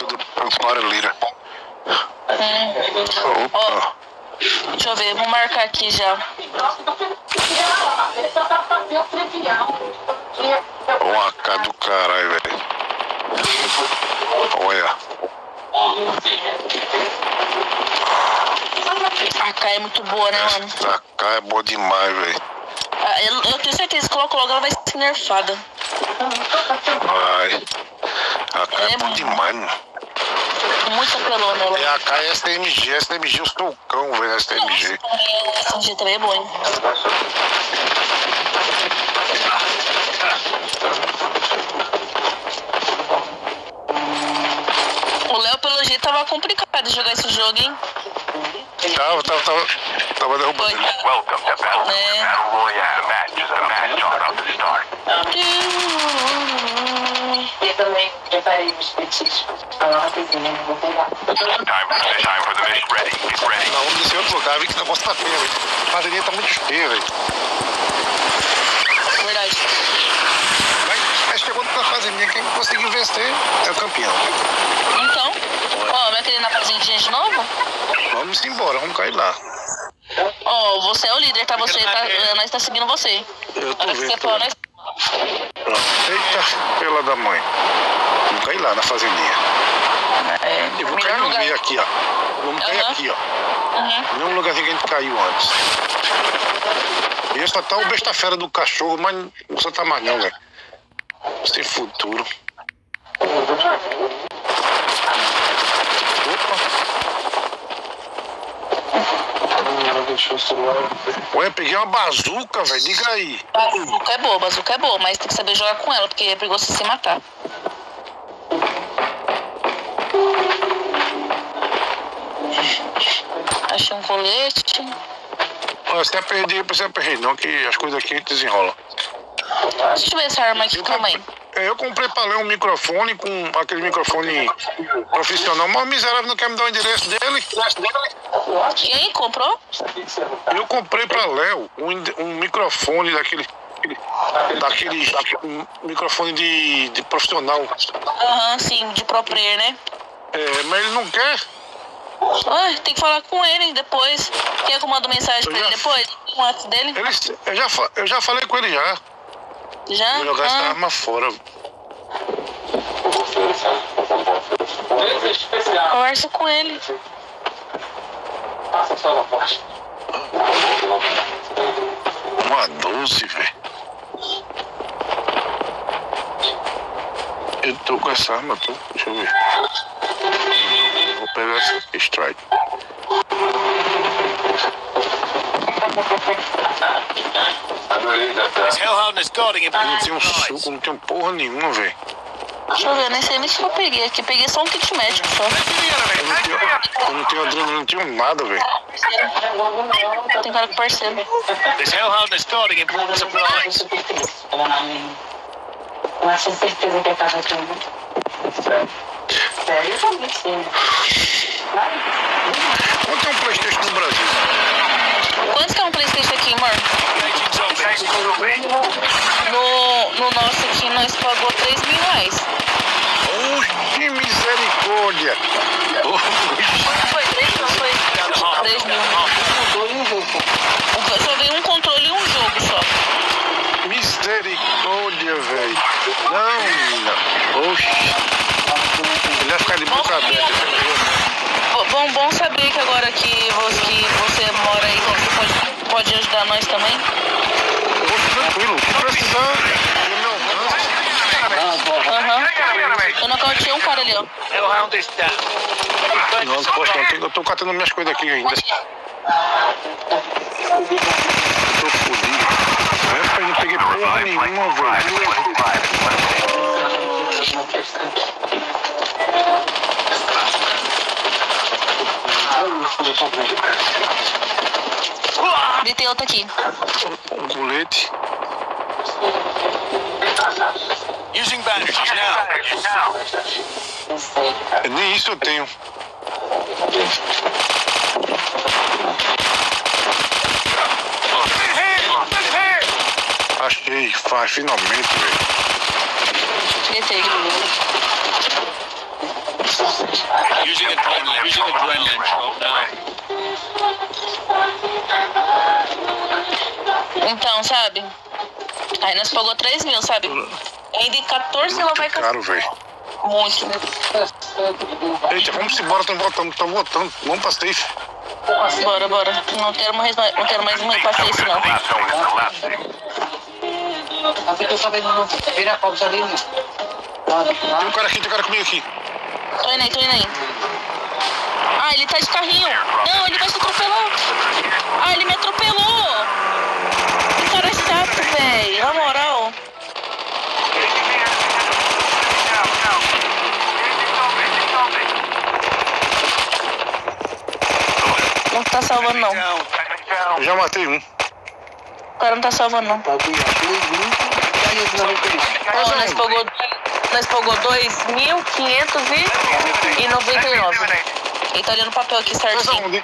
to the party leader. Opa. Deixa eu ver, vou marcar aqui já. Uma cara do caralho, velho. Olha. A AK é muito boa, né, mano? A AK é boa demais, velho. Eu tenho certeza que logo ela vai ser nerfada. Vai. A AK é boa demais, mano. Muito apelona ela. E a AK é STMG. STMG eu sou o cão, velho. STMG. STMG também é bom, hein? O Léo, pelo jeito, tava complicado de jogar esse jogo, hein? Tava derrubando ele. Welcome to Battle Royale. Match is a match about to start. Eu também preparei os petiscos. Vou pegar. Time for the mission. Ready. Get ready. Não, vamos descer outro lugar. Vi que o negócio tá feio, velho. A bateria tá muito feia, velho. Verdade. Mas chegou na fazendinha. Quem conseguir vencer é o campeão. Então, ó, vai querer na fazendinha de novo? Vamos embora, vamos cair lá. Ó, você é o líder, tá? Nós tá seguindo você. Eu tô Hora que você vendo. for, nós... Eita, pela da mãe. Vamos cair lá na fazendinha. Eu vou cair no meio aqui, ó. Vamos cair aqui, ó. No mesmo lugarzinho que a gente caiu antes. E só tá o besta-fera do cachorro, mas não só tá mais não, velho. Sem futuro. Ué, peguei uma bazuca, velho. Diga aí. Bazuca é boa, mas tem que saber jogar com ela, porque é perigoso você se matar. Achei um colete. Você precisa perder não, que as coisas aqui desenrolam. Deixa eu ver essa arma aqui, calma aí. Eu comprei pra ler um microfone com aquele microfone profissional, mas o miserável não quer me dar o endereço dele. Quem comprou? Eu comprei pra Léo um microfone daquele microfone de profissional. Sim, de pro player, né? É, mas ele não quer. Tem que falar com ele depois. Quer que eu mando mensagem pra ele depois? O WhatsApp dele? Eu já falei com ele já. Já? Vou jogar essa arma fora. Conversa com ele. Uma 12, velho. Eu tô com essa arma, tô. Deixa eu ver. Vou pegar essa strike. Não tem suco, não tem porra nenhuma, velho. Deixa eu ver, nem sei nem se eu peguei aqui. Peguei só um kit médico só. Eu não tenho adrenalina, não tenho nada, velho. Tem cara com parceiro. This Hellhound is starting important supplies. Eu acho certeza que é casa aqui. Sério, eu também sei. Quanto é um PlayStation no Brasil? Quanto que é um PlayStation aqui, amor? No nosso aqui, nós pagou R$3.000. Que misericórdia! Foi 3 não foi? 3.000. Só veio um controle e um jogo só. Misericórdia, velho. Não, menina. Oxi. Ele vai ficar de boca aberta. Bom saber que agora que você mora aí, você pode ajudar nós também. Eu vou tranquilo. Se precisar, Eu nocauteei um cara ali, ó. Hellhound is down. não posso não. Eu tô catando minhas coisas aqui ainda. Tô fodido. Eu não peguei porra nenhuma, velho. Tem outro aqui. Um colete. Using bandages now. Nem isso eu tenho. Achei, finalmente, velho. Deitei. Using adrenaline. Using adrenaline shot now. Então, sabe? Aí nós pagou 3 mil, sabe? Ainda em 14 ela vai... Caro, velho. Muito. Eita, vamos embora, estamos voltando. Vamos pra safe. Bora. Não quero mais passar isso, não. That zone is collapsing. Assim que eu sabia não vira a pausa ali, né? Tem um cara comigo aqui. Tô indo aí. Ah, ele tá de carrinho. Não, ele vai te atropelar. Ah, ele me atropelou. Que cara chato, velho. Na moral. Não tá salvando, não. Eu já matei um. O cara não tá salvando, não. Ó, nós pagou 2.599. Ele tá olhando o papel aqui certinho. Onde?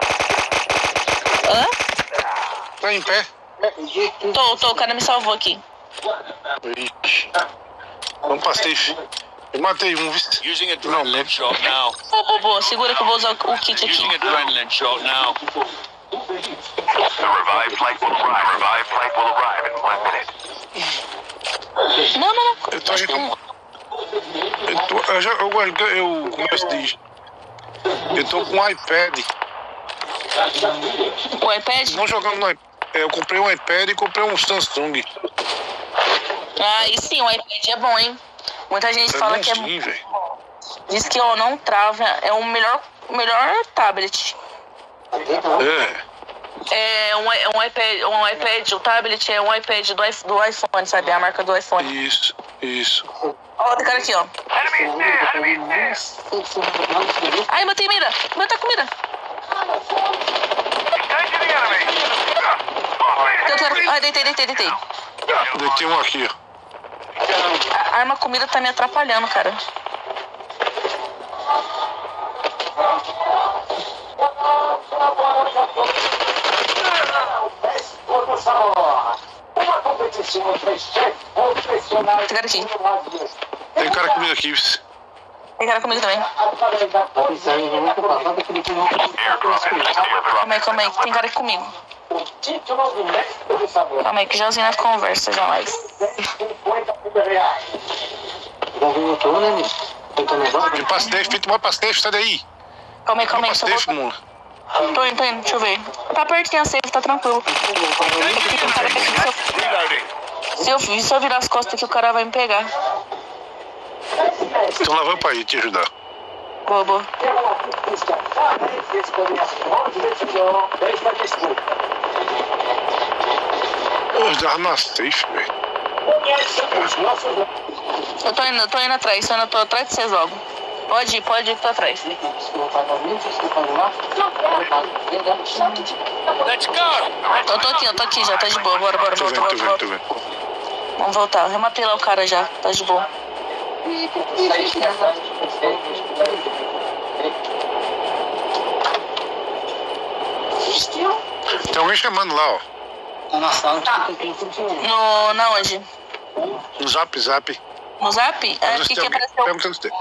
Hã? Tá em pé? Tô, o cara me salvou aqui. Ixi. Vamos pra safe. Eu matei um, viu? Using adrenaline shot now. Boa, segura que eu vou usar o kit aqui. Using adrenaline shot now. The revived flight will arrive. Revived flight will arrive in 1 minute. Não. Eu tô aí com... Como é que se diz? Eu tô com um iPad. O iPad? Não jogando no iPad. Eu comprei um iPad e comprei um Samsung. Ah, e sim, o iPad é bom, hein? Muita gente fala que é bom. Velho. Diz que não trava, é o melhor tablet. É um iPad, o tablet é um iPad do iPhone, sabe? A marca do iPhone. Isso. Ó, tem cara aqui, ó. Ai, matei mira. Mata a comida. Ai, deitei. Deitei um aqui, ó. A arma comida tá me atrapalhando, cara. Tem cara aqui. Tem cara comigo aqui. Tem cara comigo também. Calma aí, que tem cara aqui comigo. Calma aí, que já usei na conversa, já mais. Eu passei, feito uma pastel, sai daí. Calma aí. Pastel, mano. Tô indo, deixa eu ver. Tá pertinho a safe, tá tranquilo. Se eu virar as costas aqui, o cara vai me pegar. Então lá vai pra aí te ajudar. Boa. Eu já na safe, velho. Eu tô indo atrás, eu tô atrás de vocês logo. Pode ir que tô atrás. Let's go! Eu tô aqui já, tá de boa. Bora, volta. Tô vendo. Vamos voltar, eu rematei lá o cara já, tá de boa. Tem alguém chamando lá, ó. Na onde? No zap. No zap? É aqui que apareceu. Perguntando se tem.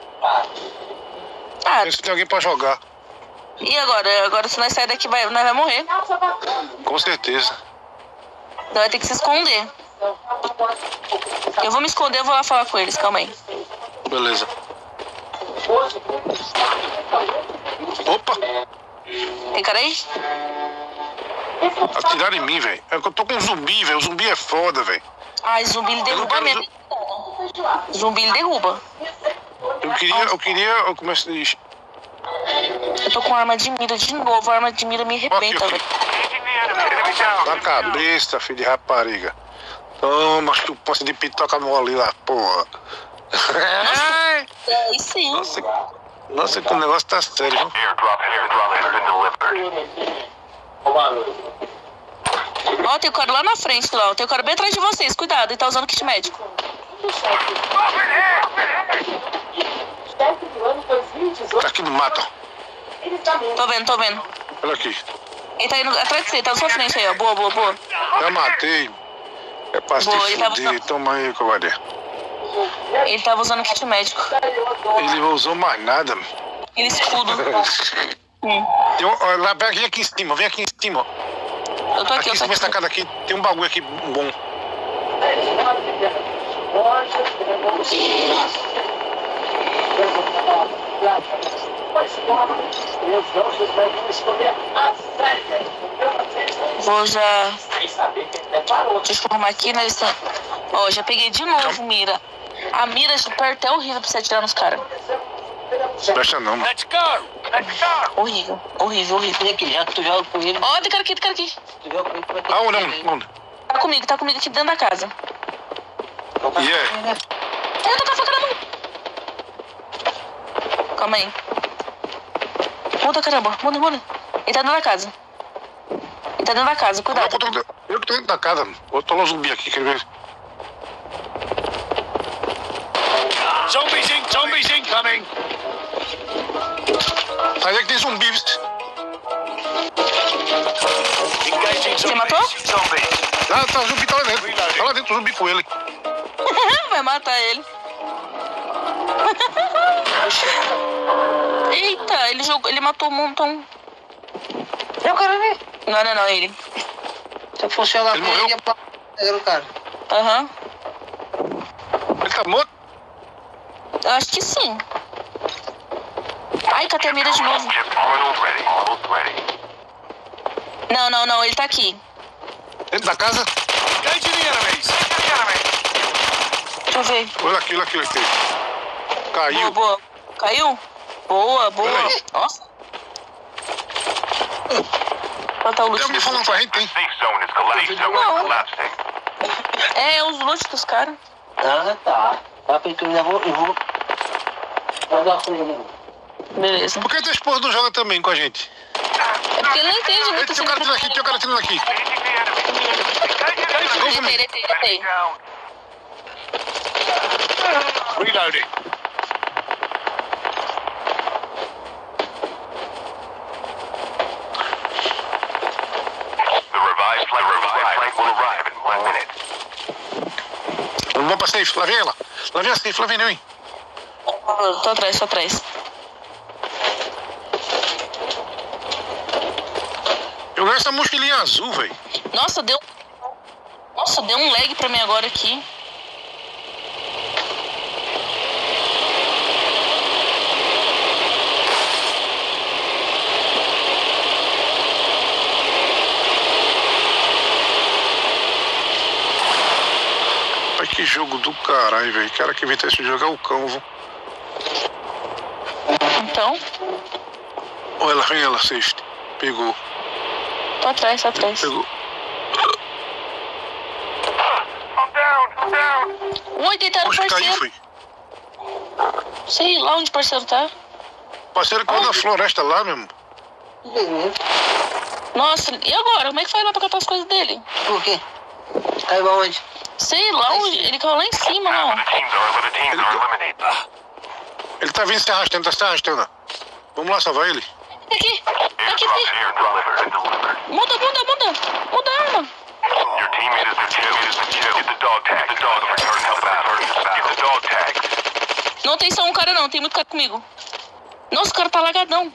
Ah, Se tem alguém pra jogar. e agora? Agora se nós sair daqui, nós vamos morrer. Com certeza. Nós vai ter que se esconder. Eu vou me esconder, eu vou lá falar com eles, calma aí. Beleza. Opa! Tem cara aí? Atiraram em mim, velho. É que eu tô com um zumbi, velho. O zumbi é foda, velho. Ai, zumbi ele derruba mesmo. Zumbi ele derruba. Eu queria. Como é que se diz? Eu tô com arma de mira de novo. A arma de mira me arrebenta, velho. Na cabeça, filho de rapariga. Toma, chupa de pitoca mole lá, porra. Aí sim. Nossa, que o negócio tá sério, viu? Airdrop has been delivered. Ó, tem o cara lá na frente, lá. Tem o cara bem atrás de vocês. Cuidado, ele tá usando kit médico. Tá aqui no mato. Tô vendo. Olha aqui. Ele tá indo atrás de você, tá na sua frente aí, ó. Boa. Já matei. É pra se Boa, ele tava fuder. Toma aí, covarde. Ele tava usando kit médico. Ele não usou mais nada. Ele escudo. Olha lá, vem aqui em cima, vem aqui em cima. Eu tô aqui, Aqui em cima, sacada aqui, tem um bagulho aqui bom. Vou já transformar aqui na lição. Ó, já peguei de novo mira. A mira de perto é horrível pra você atirar nos caras. Presta não, mano. Let's go! Horrível, horrível, horrível. E aqui, já que tu joga com ele, Ó, tem cara aqui, tem cara aqui. tu joga com ele, como é que Aonde, ele- onde? Tá comigo aqui dentro da casa. Yeah. Eu tô com a faca na mão. Calma aí. Muda, caramba, muda. Ele tá dentro da casa. Ele tá dentro da casa, cuidado. Eu que tô dentro da casa, mano. Eu tô lá zumbi aqui, quer ver? Zombies incoming! Sai daqui, tem zumbis. Engaging Você matou? Zombies. Ah, tá, o zumbi tá lá dentro. Tá lá dentro o zumbi com ele. Vai matar ele. Eita, ele matou um montão. Eu quero ver. Não, ele. Se eu fosse jogar Ele com ele, morreu? ia pra pegar o cara. Aham. Ele tá morto? Eu acho que sim. Ai, catei a mira de novo. Chip almost ready. Almost ready. Não, ele tá aqui. Dentro da casa? Engaging the enemies! Deixa eu ver. Olha aqui. Caiu. Boa. Caiu? Boa. Olha aí. Nossa. Quanto é o Tem loot? alguém falando com a gente, tem? Safe zone is collapsing. É, os loot dos caras. Ah, tá. Tá, Peito, eu vou... jogar com ele. Beleza. Por que tua esposa não joga também com a gente? É porque ele não entende muito. Tem um cara atirando aqui. Deitei. Reloading. The revived flight will arrive in 1 minute. Vamos pra safe, lá vem ela. Lá vem a safe, lá vem, vem. Tô atrás. Eu ganhei essa mochilinha azul, velho. Nossa, deu um lag pra mim agora aqui. Ai, que jogo do caralho, velho. Cara que inventou esse jogo é o cão, viu? Então, Olha lá, vem ela, safe. Pegou. tô atrás. Pegou. I'm down. Oi, deitaram o Poxa, caiu, parceiro. foi. Sei lá onde o parceiro tá. Parceiro caiu na floresta lá, mesmo. Nossa, e agora? Como é que faz lá pra catar as coisas dele? Por quê? Caiu aonde? Sei lá onde. Ele caiu lá em cima, Now não. the teams are eliminated. Ele tá vindo se arrastando, tá se arrastando. Vamos lá salvar ele. Aqui. Airdrop here delivered. Muda a arma. Your teammate has been killed. Get the dog tag. The dog return help out. Get the dog tag. Não tem só um cara não, tem muito cara comigo. Nossa, o cara tá lagadão.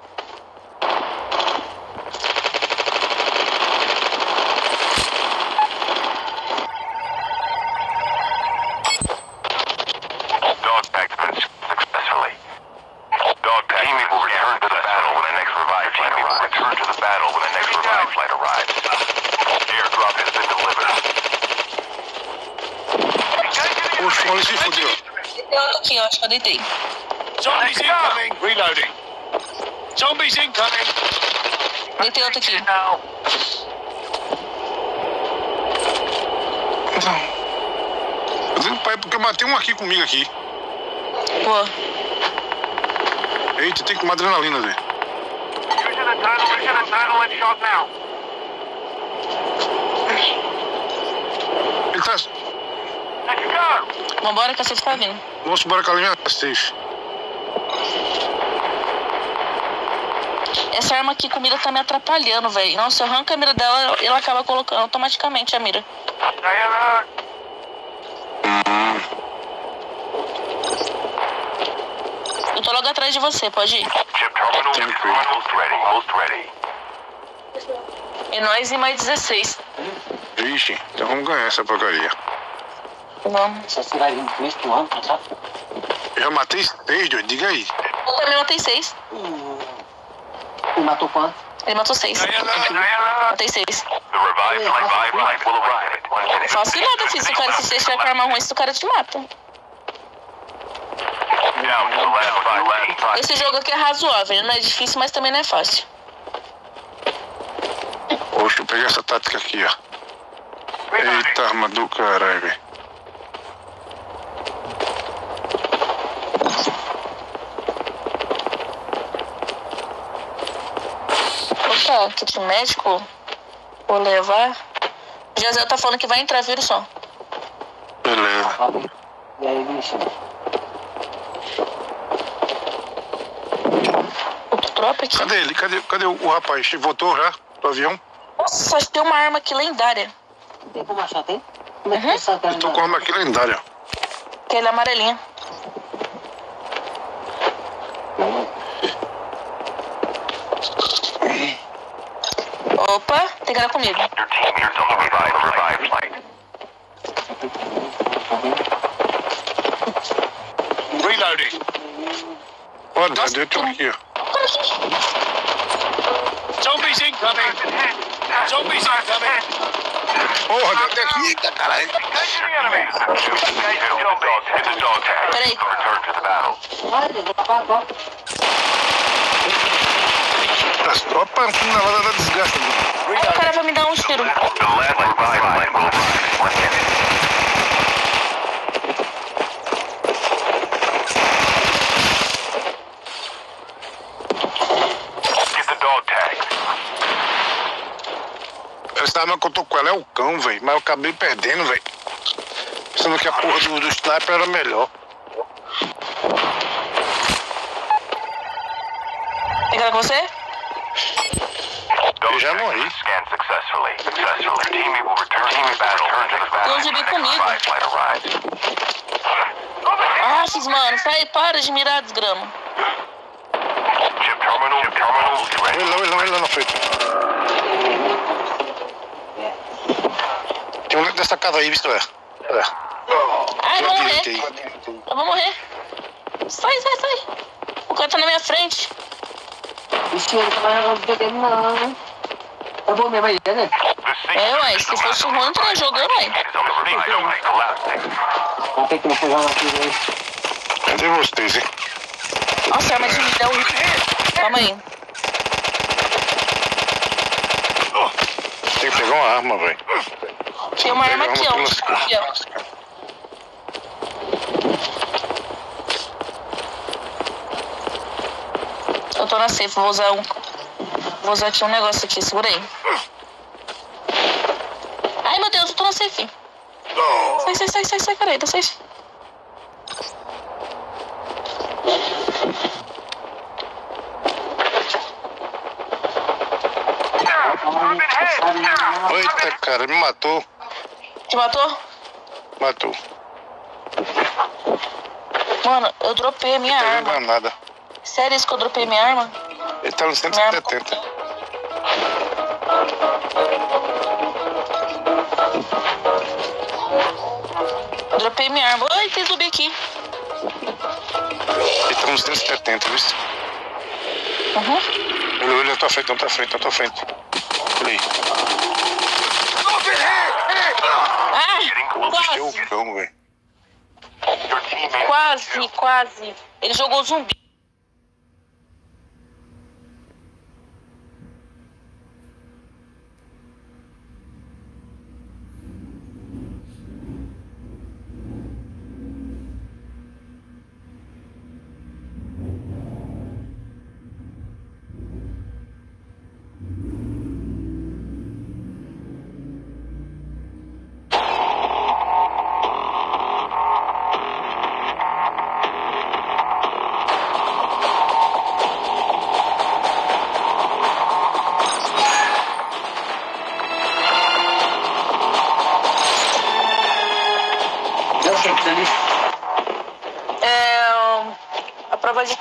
Dog tag has been successfully. Dog tag teammate will return to the battle when the next revive flight arrives. Return to the battle when the next revive flight arrives. Airdrop has been delivered. Poxa, olha se fodeu. Tem outro aqui, eu acho que eu deitei. Zombies incoming. Reloading. Zombies incoming. Deitei outro aqui. Now. Eu tenho pai porque eu matei um aqui comigo aqui. Boa. Eita, tem que tomar adrenalina, velho. Using the tunnel shot now. Ele tá... Let's go. Vambora que a safe tá vindo. Nossa, bora com a linha safe. Essa arma aqui com mira tá me atrapalhando, velho. Nossa, se eu arranco a mira dela, ela acaba colocando automaticamente a mira. Stay alert. Eu tô logo atrás de você, pode ir. Chip terminal almost ready. E nós e mais 16. Vixe, então vamos ganhar essa porcaria. Vamos. Você vai vir com isso pro ano, tá? Eu já matei 6, doido, diga aí. Eu também matei 6. E matou quanto? Ele matou 6. Matei 6. The revived flight will arrive at 1 minute. Fácil nada, filho. Se o cara se você estiver com arma ruim, o cara te mata. Down to the last 5. Esse jogo aqui é razoável. Ele não é difícil, mas também não é fácil. Poxa, eu peguei essa tática aqui, ó. Eita, arma do caralho, velho. Opa, kit médico. Vou levar. O José tá falando que vai entrar, vira o som. Beleza. E aí, bicho? Outro tropa aqui. Cadê ele? Cadê o rapaz? Ele voltou já pro avião? Nossa, achei uma arma aqui lendária. Tem como achar, tem? Como é que você Eu tô com uma arma aqui lendária. Aquela amarelinha. Opa, tem cara comigo. Your team here on the revived flight. Reloading. Ó, eu tô aqui, ó. Zombies incoming! Zombies incoming! Porra, deu até aqui, caralho. Hit the dog tag. Peraí. Return to the battle. Olha, vou tapar agora. Opa, na hora da desgraça. O cara vai me dar um tiro. The last revived flight will arrive at 1 minute. Get the dog tag. Essa arma que eu tô com ela é o cão, velho. Mas eu acabei perdendo, velho. Pensando que a porra do sniper era melhor. Tem cara com você? Eu já morri. Scan successfully. Your teammate will return to the battle. Tem um zumbi comigo. Revived flight arrives. Ah, mano, sai, para de mirar, desgrama. Chip terminal ready. Ele lá na frente. Tem um dentro dessa casa aí, visto é. Ai, vou morrer. Direitei. Eu vou morrer. Sai. O cara tá na minha frente. Ixi, ele tá mais pegando não, né? Tá bom mesmo aí, né? É, ué, se fosse ruim, eu teria jogando, ué. Vamos ter que me pegar uma coisa aí. Cadê vocês, hein? Nossa, mas me deu um. Calma aí. Tem que pegar uma arma, velho. Tem uma arma aqui, ó. Aqui, ó. Eu tô na safe, vou usar aqui um negócio aqui, segura aí. Ai, meu Deus, eu tô na safe. Sai, cara aí, tá safe. Eita, cara, me matou. Te matou? Matou. Mano, eu dropei a minha Tá arma. vendo nada. Sério isso que eu dropei minha arma? Ele tá no 170. Eu dropei minha arma. Ai, tem zumbi aqui. Ele tá no 170, viu? Uhum. Ele na tua frente, na tua frente. Olha aí. Ah, Deu o cão, velho. quase. Ele jogou zumbi. A prova de